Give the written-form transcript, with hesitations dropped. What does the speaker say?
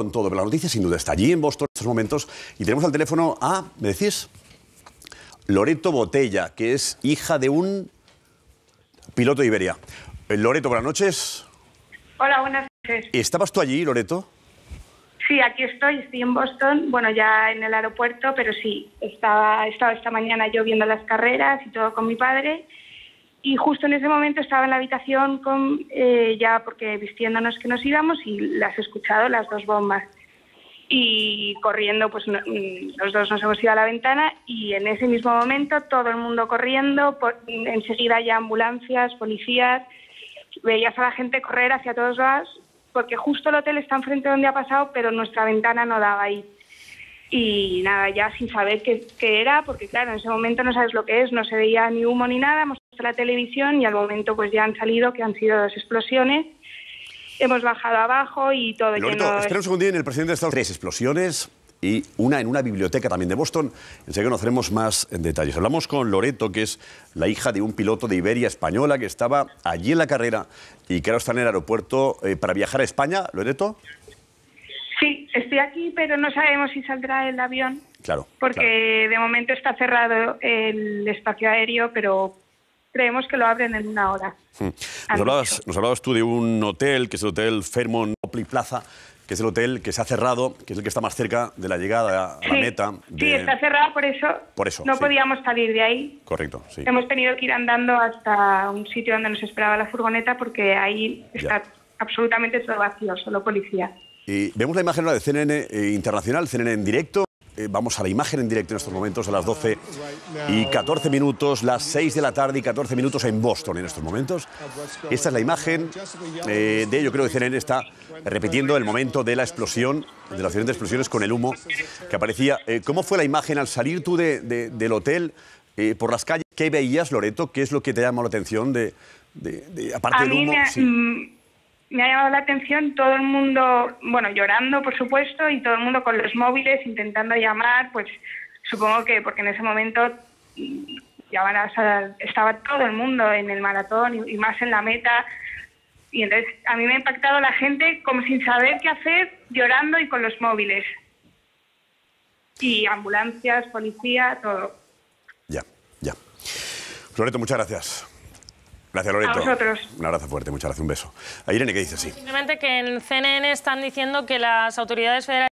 con todo, pero la noticia sin duda está allí en Boston en estos momentos y tenemos al teléfono a, ¿me decís? Loreto Botella, que es hija de un piloto de Iberia. Loreto, buenas noches. Hola, buenas noches. ¿Estabas tú allí, Loreto? Sí, aquí estoy en Boston, bueno, ya en el aeropuerto, pero sí, estaba esta mañana yo viendo las carreras y todo con mi padre, y justo en ese momento estaba en la habitación ya porque vistiéndonos que nos íbamos, y las he escuchado, las dos bombas. Y corriendo, pues los dos nos hemos ido a la ventana, y en ese mismo momento todo el mundo corriendo, enseguida ya ambulancias, policías, veías a la gente correr hacia todos lados, porque justo el hotel está enfrente donde ha pasado, pero nuestra ventana no daba ahí. Y nada, ya sin saber qué era, porque claro, en ese momento no sabes lo que es, no se veía ni humo ni nada, hemos visto la televisión y al momento pues ya han salido, que han sido 2 explosiones. Hemos bajado abajo y todo Loreto, lleno... espera un segundín, el presidente de Estados Unidos. 3 explosiones y una en una biblioteca también de Boston. Enseguida conoceremos más detalles. Hablamos con Loreto, que es la hija de un piloto de Iberia española que estaba allí en la carrera y que ahora está en el aeropuerto para viajar a España. ¿Loreto? Sí, estoy aquí, pero no sabemos si saldrá el avión. Claro. Porque de momento está cerrado el espacio aéreo, pero creemos que lo abren en 1 hora. Nos hablabas tú de un hotel, que es el Hotel Fairmont Opry Plaza, que es el hotel que se ha cerrado, que es el que está más cerca de la llegada a la meta. Sí, está cerrado, por eso no podíamos salir de ahí. Correcto, sí. Hemos tenido que ir andando hasta un sitio donde nos esperaba la furgoneta, porque ahí está absolutamente todo vacío, solo policía. Y vemos la imagen de CNN Internacional, CNN en directo. Vamos a la imagen en directo en estos momentos, a las 12 y 14 minutos, las 6 de la tarde y 14 minutos en Boston en estos momentos. Esta es la imagen de ello. Creo que CNN está repitiendo el momento de la explosión, de las diferentes explosiones con el humo que aparecía. ¿Cómo fue la imagen al salir tú del hotel por las calles? ¿Qué veías, Loreto? ¿Qué es lo que te llamó la atención aparte del humo? Me ha llamado la atención todo el mundo, bueno, llorando, por supuesto, y todo el mundo con los móviles intentando llamar, pues supongo que porque en ese momento estaba todo el mundo en el maratón y más en la meta, y entonces a mí me ha impactado la gente como sin saber qué hacer, llorando y con los móviles. Y ambulancias, policía, todo. Ya. Loreto, muchas gracias. Gracias, Loreto. A vosotros. Un abrazo fuerte, muchas gracias, un beso. A Irene, ¿qué dice? Sí. Simplemente que en CNN están diciendo que las autoridades federales